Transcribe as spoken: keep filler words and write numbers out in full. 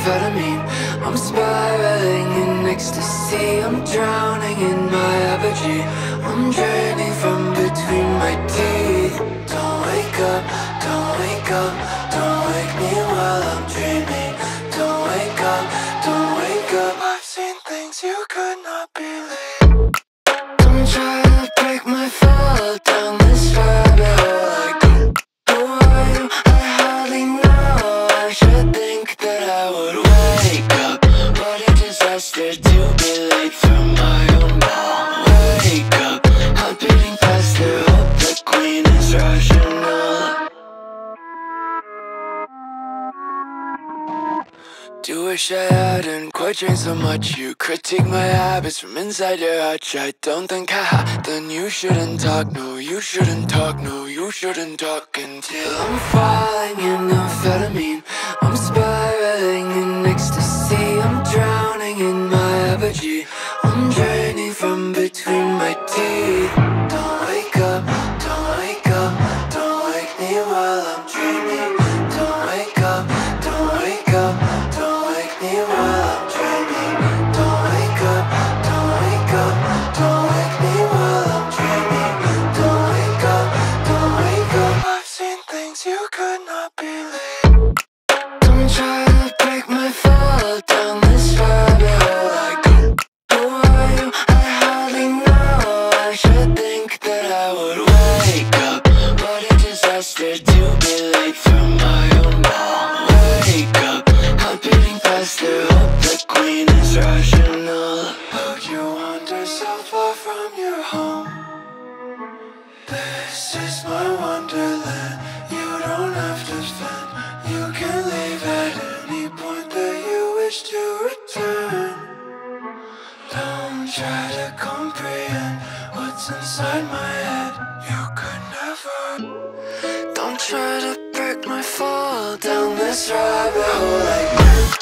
amphetamine. I'm spiraling in ecstasy. I'm drowning in my apogee. I'm draining from between my teeth. Don't wake up, don't wake up, don't wake me while I'm dreaming. Don't wake up, don't wake up. I've seen things you could not believe. Don't try to break my fall down this rabbit hole. Like, who are you? I hardly know. I should think that I would wake up. What a disaster to be late for my own ball. Wake up, I'm beating faster. Hope the queen is rational. Do wish I hadn't quite changed so much. You critique my habits from inside your hutch. I don't think I have. Then you shouldn't talk, no, you shouldn't talk, no, you shouldn't talk. Until I'm falling in amphetamine. I'm spiraling in ecstasy. I'm drowning in my apogee. I'm draining from between my teeth. Don't wake up, don't wake up, don't wake me while I'm dreaming. Don't wake up, don't wake up, don't wake me while I'm dreaming. Don't wake up, don't wake up, don't wake me while I'm dreaming. Don't wake up, don't wake up. I've seen things you could not believe. Don't try to break my fall down this rabbit hole. Like, who are you? I hardly know. I should think that I would wake up. What a disaster to be late for my own ball. Wake up, I'm beating faster. Hope the queen is rational. How'd you wander so far from your home? This is my wonderland. You don't have to fend. You can leave at any point that you wish to return. Don't try to comprehend what's inside my head. You could never. Don't try to break my fall down this rabbit hole. Like,